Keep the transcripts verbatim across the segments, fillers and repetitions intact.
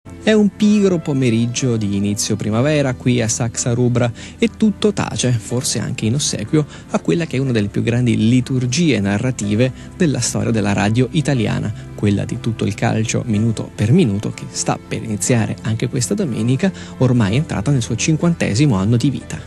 È un pigro pomeriggio di inizio primavera qui a Saxa Rubra e tutto tace, forse anche in ossequio a quella che è una delle più grandi liturgie narrative della storia della radio italiana, quella di Tutto il calcio minuto per minuto, che sta per iniziare anche questa domenica, ormai entrata nel suo cinquantesimo anno di vita.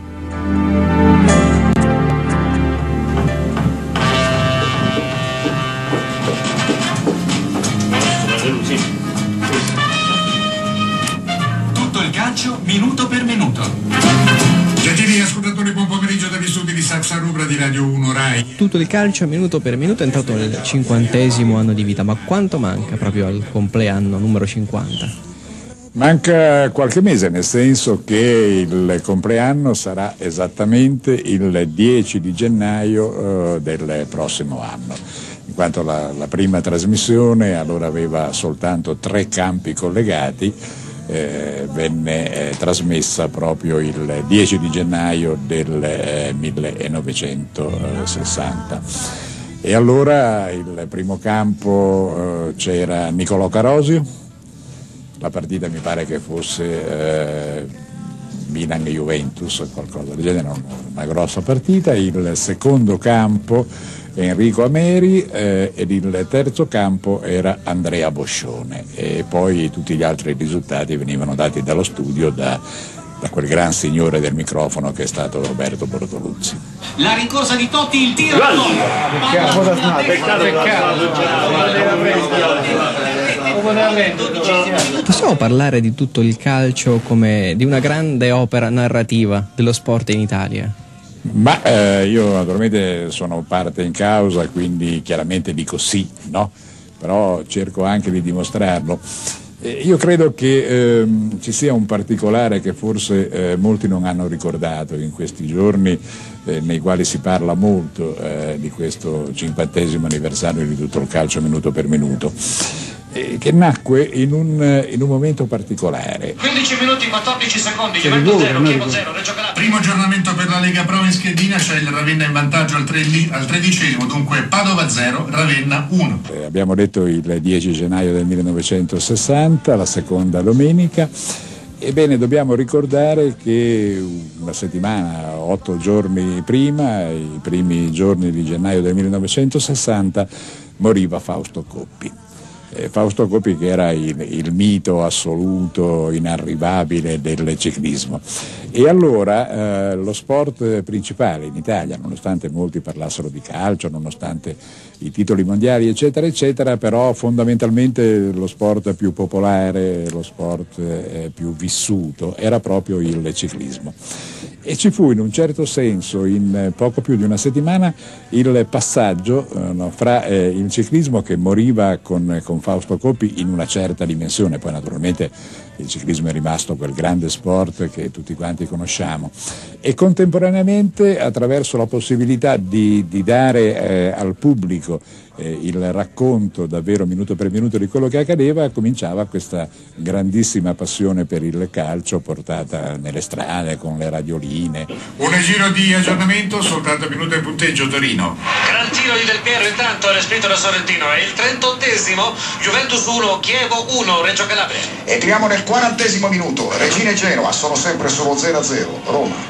Minuto per minuto. Gentili ascoltatori, buon pomeriggio dagli studi di Saxa Rubra di Radio uno Rai. Tutto il calcio minuto per minuto è entrato nel cinquantesimo anno di vita, ma quanto manca proprio al compleanno numero cinquanta? Manca qualche mese, nel senso che il compleanno sarà esattamente il dieci di gennaio eh, del prossimo anno, in quanto la, la prima trasmissione allora aveva soltanto tre campi collegati. Eh, venne eh, trasmessa proprio il dieci di gennaio del eh, millenovecentosessanta e allora il primo campo eh, c'era Nicolò Carosio, la partita mi pare che fosse eh, Milan-Juventus o qualcosa del genere, una grossa partita. Il secondo campo Enrico Ameri eh, ed il terzo campo era Andrea Boscione, e poi tutti gli altri risultati venivano dati dallo studio da, da quel gran signore del microfono che è stato Roberto Bortoluzzi. La rincorsa di Totti, il tiro Possiamo parlare di Tutto il calcio come di una grande opera narrativa dello sport in Italia? Ma eh, io naturalmente sono parte in causa, quindi chiaramente dico sì, no? Però cerco anche di dimostrarlo. Eh, io credo che eh, ci sia un particolare che forse eh, molti non hanno ricordato in questi giorni, eh, nei quali si parla molto eh, di questo cinquantesimo anniversario di Tutto il calcio minuto per minuto, eh, che nacque in un, in un momento particolare. quindici minuti quattordici secondi, Juventus zero, Chievo zero, Reggio Calabria. Primo aggiornamento per la Lega Pro in schedina, c'è il Ravenna in vantaggio al, tre, al tredicesimo, dunque Padova zero, Ravenna uno. Eh, abbiamo detto il dieci gennaio del millenovecentosessanta, la seconda domenica. Ebbene, dobbiamo ricordare che una settimana, otto giorni prima, i primi giorni di gennaio del millenovecentosessanta, moriva Fausto Coppi. Fausto Coppi, che era il, il mito assoluto, inarrivabile del ciclismo. E allora eh, lo sport principale in Italia, nonostante molti parlassero di calcio, nonostante i titoli mondiali eccetera eccetera, però fondamentalmente lo sport più popolare, lo sport eh, più vissuto era proprio il ciclismo. E ci fu in un certo senso, in poco più di una settimana, il passaggio eh, no, fra eh, il ciclismo che moriva con, con Fausto Coppi in una certa dimensione, poi naturalmente il ciclismo è rimasto quel grande sport che tutti quanti conosciamo, e contemporaneamente attraverso la possibilità di, di dare eh, al pubblico eh, il racconto davvero minuto per minuto di quello che accadeva, cominciava questa grandissima passione per il calcio portata nelle strade con le radioline. Un giro di aggiornamento, soltanto minuto e punteggio. Torino. Gran tiro di Del Piero, intanto respinto da Sorrentino, è il trentottesimo, Juventus uno, Chievo uno, Reggio Calabria. Entriamo nel quarantesimo minuto, Regina e Genoa sono sempre solo zero a zero, Roma.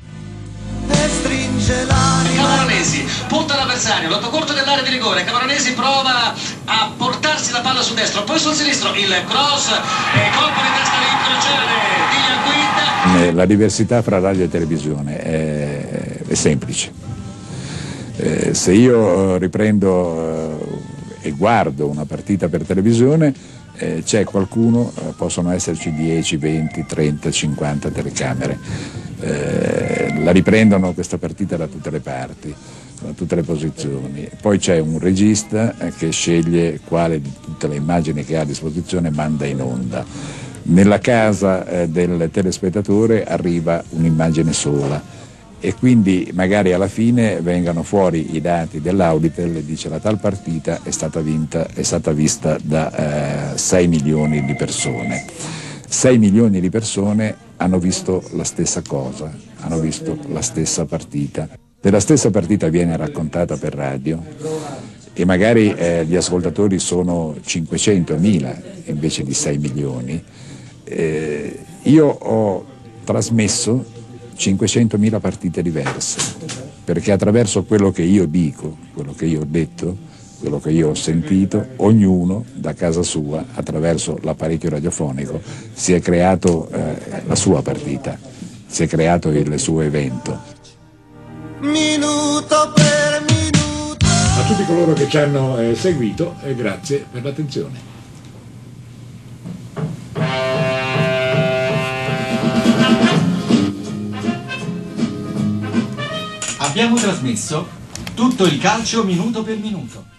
Cavaronesi punta l'avversario, lato corto dell'area di rigore. Cavaronesi prova a portarsi la palla sul destro, poi sul sinistro il cross e colpo di testa incrociale di Lianguinda. La diversità fra radio e televisione è, è semplice. Eh, se io riprendo eh, e guardo una partita per televisione, eh, c'è qualcuno, eh, possono esserci dieci, venti, trenta, cinquanta telecamere. Eh, la riprendono questa partita da tutte le parti, da tutte le posizioni. Poi c'è un regista eh, che sceglie quale di tutte le immagini che ha a disposizione manda in onda. Nella casa eh, del telespettatore arriva un'immagine sola e quindi magari alla fine vengano fuori i dati dell'Auditel e dice la tal partita è stata vinta, è stata vista da eh, sei milioni di persone. sei milioni di persone hanno visto la stessa cosa, hanno visto la stessa partita. Della stessa partita viene raccontata per radio e magari eh, gli ascoltatori sono cinquecentomila invece di sei milioni, eh, io ho trasmesso cinquecentomila partite diverse, perché attraverso quello che io dico, quello che io ho detto, quello che io ho sentito, ognuno da casa sua, attraverso l'apparecchio radiofonico, si è creato eh, la sua partita, si è creato il suo evento. Minuto per minuto. A tutti coloro che ci hanno eh, seguito, eh, grazie per l'attenzione. Abbiamo trasmesso tutto il calcio minuto per minuto.